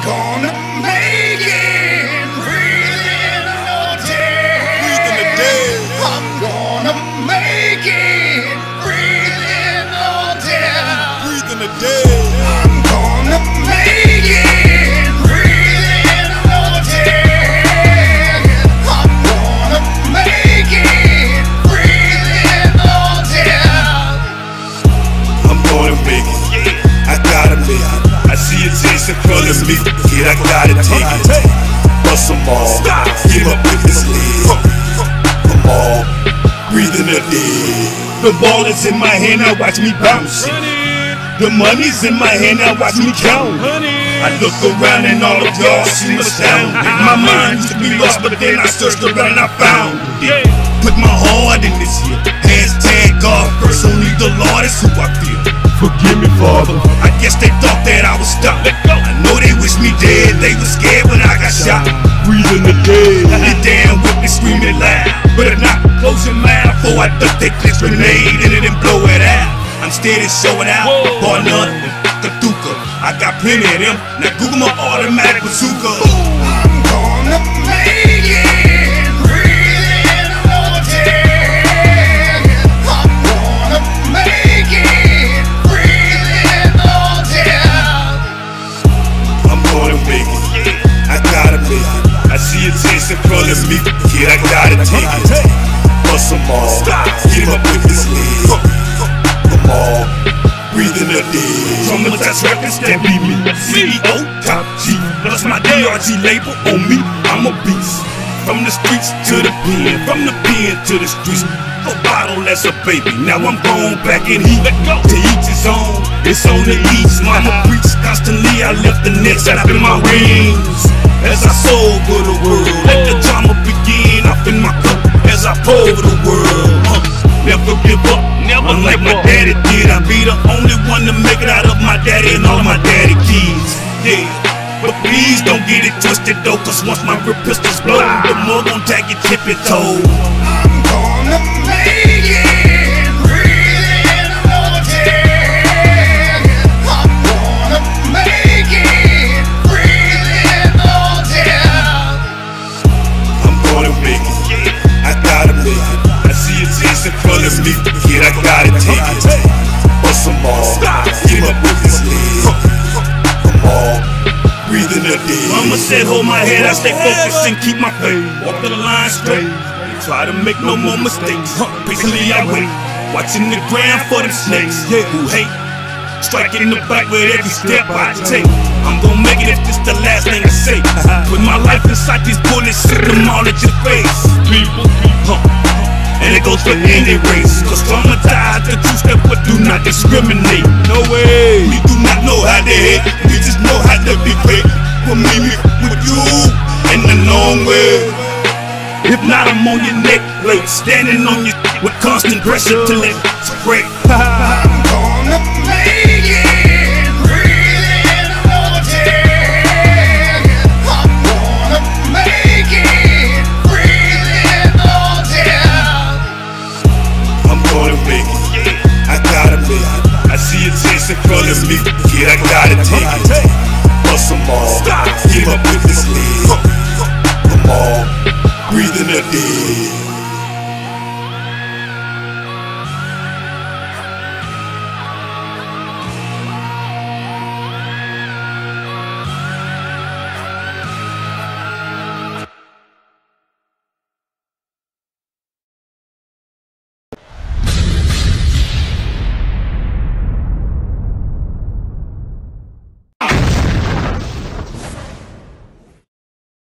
gonna make it, BreathingOrDead. I'm gonna make it, BreathingOrDead. I'm gonna make it, BreathingOrDead. I'm gonna make it, BreathingOrDead. I'm gonna make it, I gotta make it. I see a taste in front of me, kid, I gotta take it. Bust them all, get up with this leg. Come on, BreathingOrDead. The ball is in my hand, now watch me bounce it. The money's in my hand, now watch me count it. I look around and all of y'all seem astounded. My mind used to be lost, but then I searched around and I found it. Put my heart in this year. Hashtag God first, only the Lord is who I feel. Forgive me, Father. I guess they thought that I was stopped. I know they wish me dead. They were scared when I got shot. BreathingOrDead. The damn whip is screaming loud. Better not close your mouth before I duck that glitch grenade and then blow it out. I'm steady showing out. Bar none and Kaduka. I got plenty of them. Now Google my automatic bazooka. I'm gonna make it, BreathingOrDead. I'm gonna make it, BreathingOrDead. I'm gonna make it, I gotta make it. I see a taste in front of me, kid, I gotta take it. Bust them all, get up with this leg. Come on, BreathingOrDead. Dramatized records that beat me. CEO, top G, plus my DRG label on me. I'm a beast. From the streets to the pen, from the pen to the streets. A bottle as a baby, now I'm going back in heat. To each his own, it's on the east. Mama preach constantly, I left the nets up in my rings. As I soul for the world, let the drama begin. Up in my cup, as I pour for the world. Never give up, unlike my daddy did. I be the only one to make it out of my daddy and all my daddy kids. Yeah, but please don't get it twisted though, cause once my real pistols blow, the more gon' tag your tippy toe. I'm gonna make it, BreathingOrDead. I'm gonna make it, BreathingOrDead. I'm gonna make it, I gotta make it. I see a taste in front of me, kid, I gotta take it. Bust them all, get up with this leg. Come on, BreathingOrDead. Mama said hold my head, I stay focused and keep my faith. Walk the line straight, try to make no more mistakes. Patiently I wait, watching the ground for them snakes who hate. Striking the back with every step I take. I'm gon' make it if this the last thing I say. Put my life inside these bullets, shoot them all at your face. People, and it goes for any race. Cause traumatized, the two-step, but do not discriminate. No way. We do not know how to hate, we just know how to be great. For me with you, in the long way. If not, I'm on your neck plate, standing on your with constant pressure till it break.